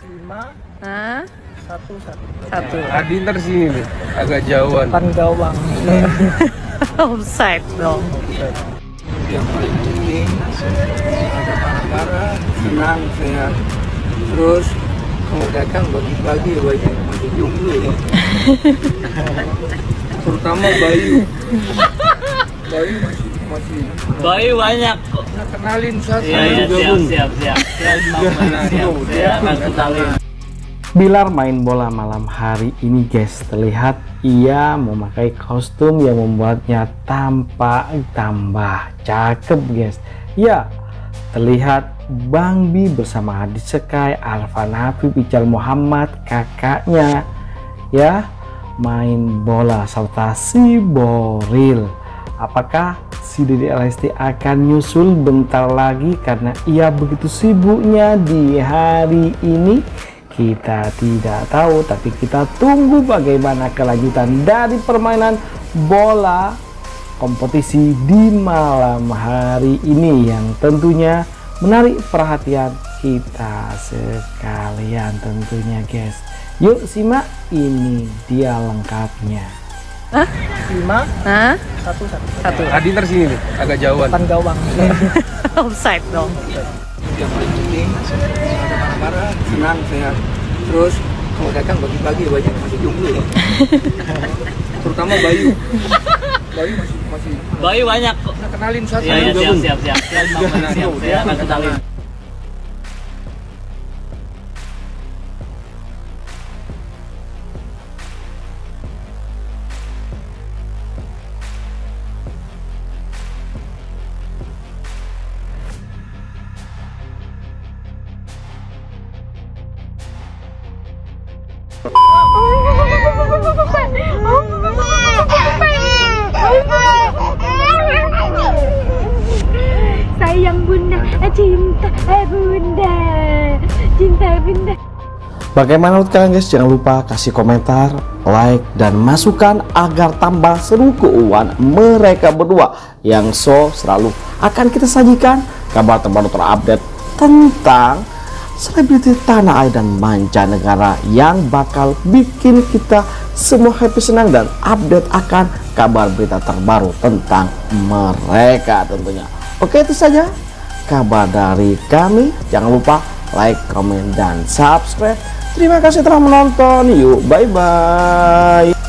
5 Hah? 1 Adi ntar sini nih, agak jauhan. depan gawang. Offside dong. Yang paling penting ada para senang, sehat. Terus kalau datang bagi-bagi banyak masih jomblo ya. Terutama Bayu. Bayu masih Bayu banyak kok. Nah, kenalin satu Iya, juga, siap, Bung. siap. Saya akan kenalin. Bilar main bola malam hari ini guys, terlihat ia memakai kostum yang membuatnya tampak tambah cakep guys. Ya, terlihat Bang Bi bersama Adi Sekai, Arfan Hafif, Ical Muhammad, kakaknya ya main bola serta si Boril. Apakah si Dede Lesti akan nyusul bentar lagi karena ia begitu sibuknya di hari ini? Kita tidak tahu, tapi kita tunggu bagaimana kelanjutan dari permainan bola kompetisi di malam hari ini yang tentunya menarik perhatian kita sekalian tentunya guys. Yuk simak, ini dia lengkapnya. 5 Hah? 1 Adi ntar sini nih, agak jauhan. depan gawang. Offside dong. Yang paling penting ada para senang, sehat. Terus kalau datang bagi-bagi banyak masih jomblo ya. Terutama Bayu. Bayu masih Bayu banyak kok. Nah, kenalin satu Iya, juga, siap, Bung. siap. Saya akan kenalin. Sayang bunda, cinta bunda, cinta bunda. Bagaimana menurut kalian guys? Jangan lupa kasih komentar, like, dan masukan agar tambah seru keuangan mereka berdua yang selalu akan kita sajikan kabar terbaru terupdate tentang selebriti tanah air dan mancanegara yang bakal bikin kita semua happy, senang, dan update akan kabar berita terbaru tentang mereka tentunya. Oke, itu saja kabar dari kami. Jangan lupa like, komen, dan subscribe. Terima kasih telah menonton. Yuk, bye-bye.